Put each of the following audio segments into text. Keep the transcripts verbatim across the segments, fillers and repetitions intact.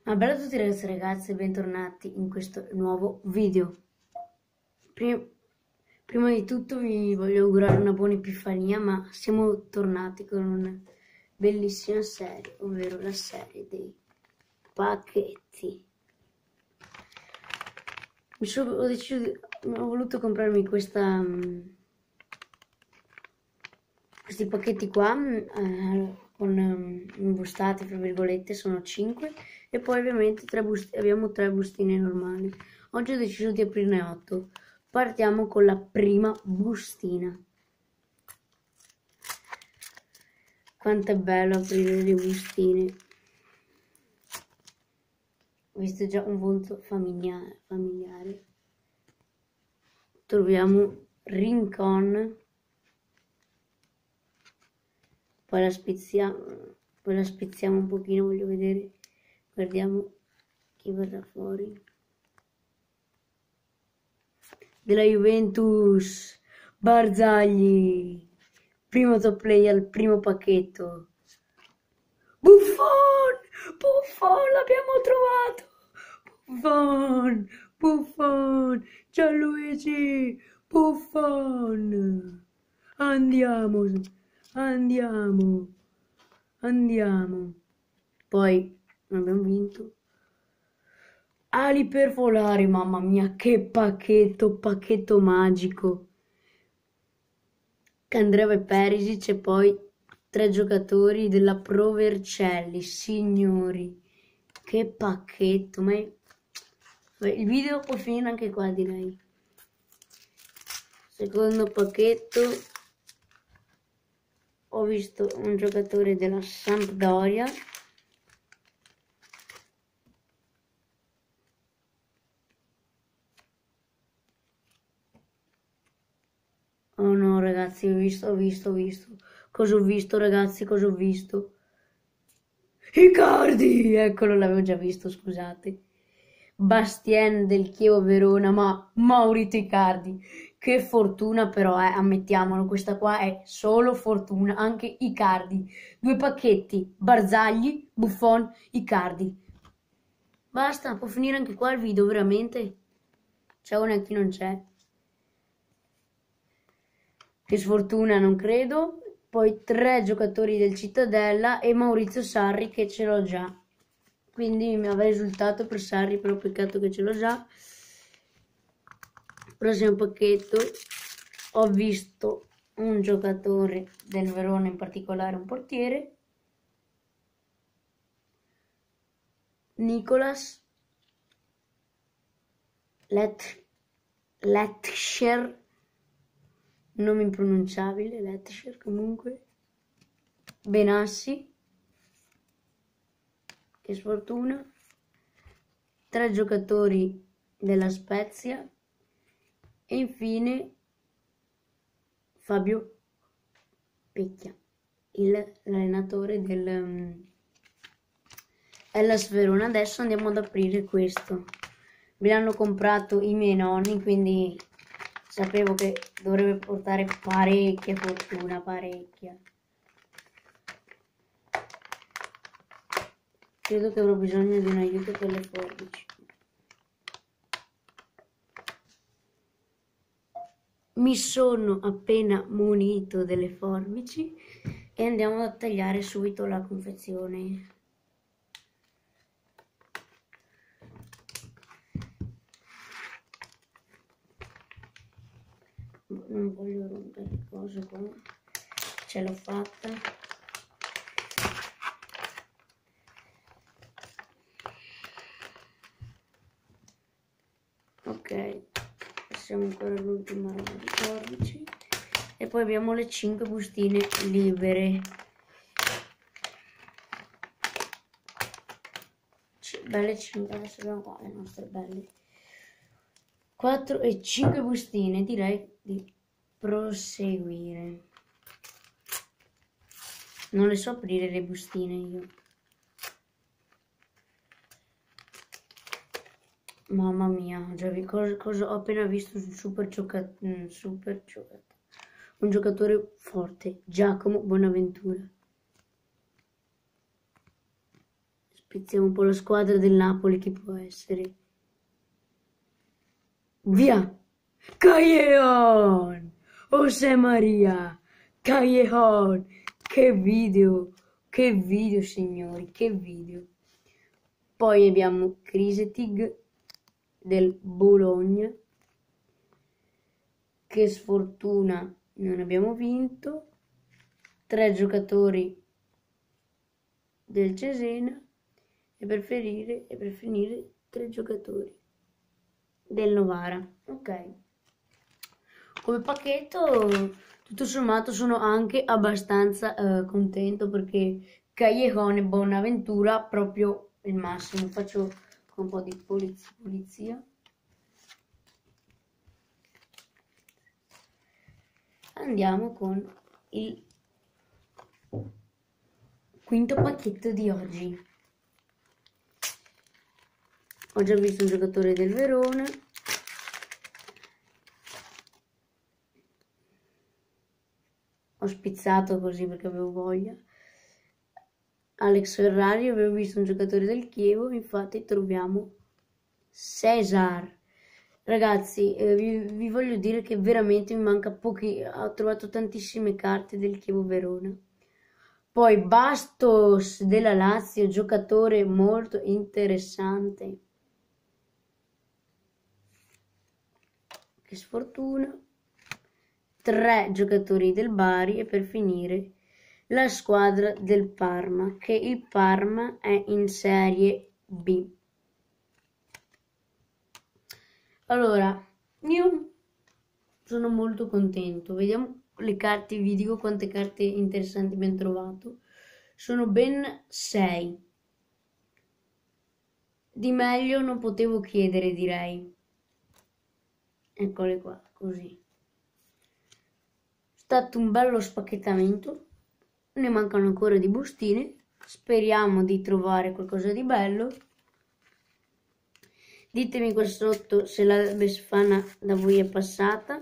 Ma bella a tutti ragazzi e ragazze, bentornati in questo nuovo video. Prima, prima di tutto vi voglio augurare una buona epifania, ma siamo tornati con una bellissima serie, ovvero la serie dei pacchetti. Mi sono, ho deciso di, ho voluto comprarmi questa, questi pacchetti qua, eh, con um, imbustati, fra virgolette, sono cinque. E poi ovviamente tre abbiamo tre bustine normali. Oggi ho deciso di aprirne otto. Partiamo con la prima bustina. Quanto è bello aprire le bustine. Ho visto già un volto familiare. familiare. Troviamo Rincon. Poi la spezziamo, poi la spezziamo un pochino, voglio vedere. Guardiamo chi verrà fuori. Della Juventus, Barzagli, primo top player, primo pacchetto. Buffon, Buffon, l'abbiamo trovato. Buffon, Buffon, Gianluigi, Buffon. Andiamo, andiamo, andiamo. Poi non abbiamo vinto. Ali per volare, mamma mia, che pacchetto, pacchetto magico. Candreva e Perisic e poi tre giocatori della Pro Vercelli, signori. Che pacchetto, ma è... il video può finire anche qua, direi. Secondo pacchetto ho visto un giocatore della Sampdoria. Oh no ragazzi, ho visto, ho visto, ho visto. Cosa ho visto ragazzi, cosa ho visto? Icardi! Eccolo, l'avevo già visto, scusate. Bastien del Chievo Verona, ma Maurito Icardi. Che fortuna però, eh, ammettiamolo, questa qua è solo fortuna. Anche Icardi. Due pacchetti, Barzagli, Buffon, Icardi. Basta, può finire anche qua il video, veramente? Ciao, neanche chi non c'è. Che sfortuna, non credo. Poi tre giocatori del Cittadella e Maurizio Sarri che ce l'ho già. Quindi mi aveva risultato per Sarri, però peccato che ce l'ho già. Prossimo pacchetto. Ho visto un giocatore del Verona, in particolare un portiere. Nicolas Let Letcher. Nome impronunciabile, Letcher comunque. Benassi. Che sfortuna. Tre giocatori della Spezia. E infine Fabio Pecchia, l'allenatore del um, Hellas Verona. Adesso andiamo ad aprire questo. Me l'hanno comprato i miei nonni, quindi sapevo che dovrebbe portare parecchia fortuna, parecchia. Credo che avrò bisogno di un aiuto per le forbici. Mi sono appena munito delle forbici e andiamo a tagliare subito la confezione. Non voglio rompere le cose qua. Ce l'ho fatta. Ok, passiamo ancora all'ultima roba di forbici. E poi abbiamo le cinque bustine libere. C belle cinque, adesso abbiamo qua le nostre belle. quattro e cinque bustine, direi di proseguire. Non le so aprire le bustine io. Mamma mia, già vi, cosa, cosa, ho appena visto un super giocatore, super giocatore, un giocatore forte, Giacomo Bonaventura. Spezziamo un po' la squadra del Napoli, chi può essere? Via! Callejon! José Maria! Callejon! Che video! Che video, signori, che video! Poi abbiamo Krisetig del Bologna. Che sfortuna, non abbiamo vinto. Tre giocatori del Cesena e per finire, e per finire tre giocatori del Novara. Ok, come pacchetto tutto sommato sono anche abbastanza eh, contento, perché Callejon e Bonaventura proprio il massimo. Faccio un po' di polizia, pulizia. Andiamo con il quinto pacchetto di oggi. Ho già visto un giocatore del Verona. Ho spizzato così perché avevo voglia. Alex Ferrari, avevo visto un giocatore del Chievo, infatti troviamo Cesar. Ragazzi, eh, vi, vi voglio dire che veramente mi manca pochi, ho trovato tantissime carte del Chievo Verona. Poi Bastos della Lazio, giocatore molto interessante. Che sfortuna. Tre giocatori del Bari e per finire la squadra del Parma, che il Parma è in Serie B. Allora, io sono molto contento. Vediamo le carte, vi dico quante carte interessanti abbiamo trovato. Sono ben sei. Di meglio non potevo chiedere, direi. Eccole qua, così. È stato un bello spacchettamento. Ne mancano ancora di bustine. Speriamo di trovare qualcosa di bello. Ditemi qua sotto se la Befana da voi è passata.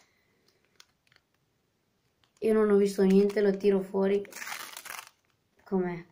Io non ho visto niente, lo tiro fuori. Com'è?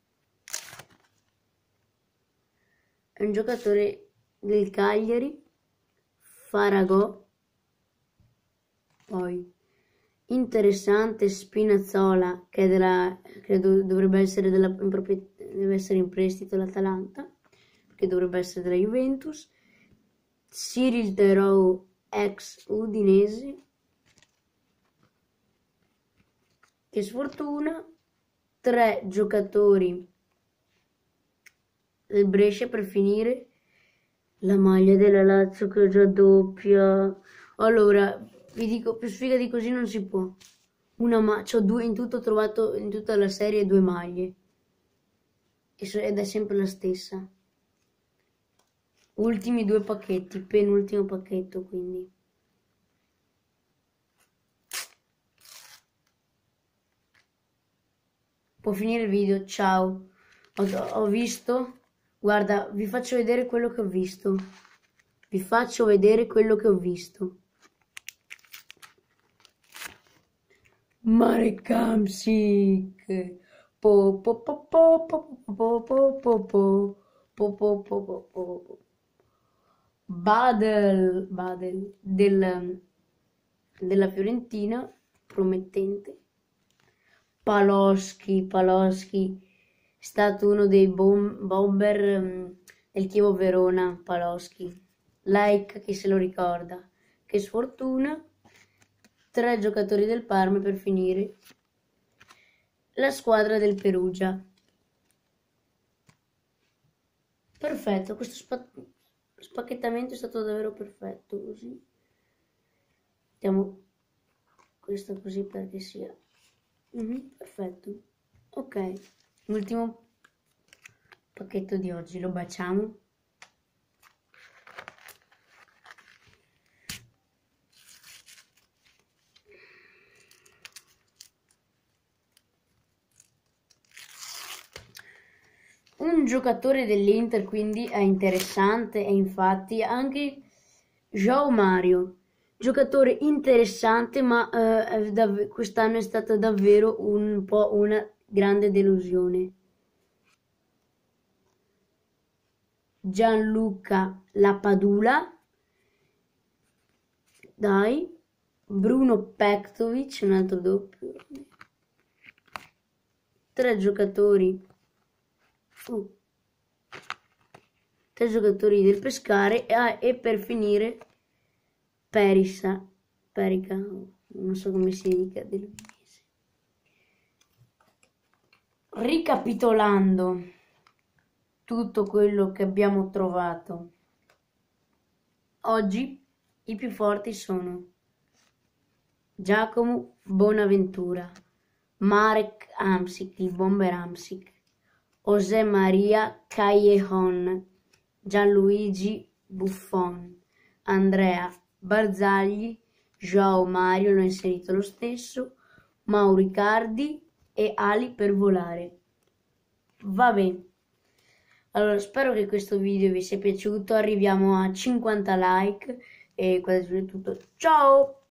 È un giocatore del Cagliari, Faragò. Poi interessante Spinazzola, che è della, credo dovrebbe essere, della, in deve essere in prestito all'Atalanta, che dovrebbe essere della Juventus. Cyril Theroux, ex Udinese. Che sfortuna. Tre giocatori del Brescia per finire. La maglia della Lazio che ho già doppia. Allora, vi dico, più sfiga di così non si può. Una ma c'ho due, in tutto ho trovato, in tutta la serie, due maglie. Ed è sempre la stessa. Ultimi due pacchetti, penultimo pacchetto quindi. Può finire il video, ciao. Ho, ho visto, guarda, vi faccio vedere quello che ho visto. Vi faccio vedere quello che ho visto. Marek Hamšík. Po po po po po po po po po po po po po. Badel, Badel del, della Fiorentina, promettente. Paloschi, Paloschi, è stato uno dei bom bomber um, del Chievo Verona, Paloschi. Like, chi se lo ricorda. Che sfortuna. Tre giocatori del Parma per finire. La squadra del Perugia. Perfetto, questo spa spacchettamento è stato davvero perfetto, così. Mettiamo questo così perché sia mm-hmm, perfetto. Ok, l'ultimo pacchetto di oggi, lo baciamo. Un giocatore dell'Inter quindi è interessante, e infatti anche João Mario, giocatore interessante, ma eh, quest'anno è stata davvero un po' una grande delusione. Gianluca Lapadula, dai, Bruno Pektovic, un altro doppio, tre giocatori, uh, tre giocatori del Pescara e, ah, e per finire Perisa, Perica, non so come si dica dell'Udinese. Ricapitolando tutto quello che abbiamo trovato oggi, i più forti sono Giacomo Bonaventura, Marek Hamsik, il bomber Hamsik, José Maria Callejon, Gianluigi Buffon, Andrea Barzagli, João Mario, l'ho inserito lo stesso, Mauro Icardi e ali per volare. Va bene. Allora, spero che questo video vi sia piaciuto, arriviamo a cinquanta like e questo è tutto. Ciao!